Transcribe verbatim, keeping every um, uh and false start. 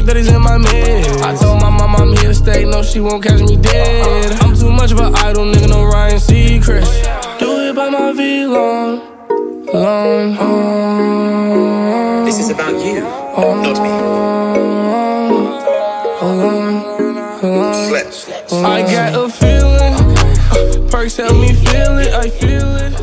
fact that he's in my mid. I told my mom I'm here to stay, no, she won't catch me dead. I'm too much of an idol, nigga, no Ryan Seacrest. Do it by my V long, long, long. This is about you, not me. I got a feeling, perks help me feel it, I feel it.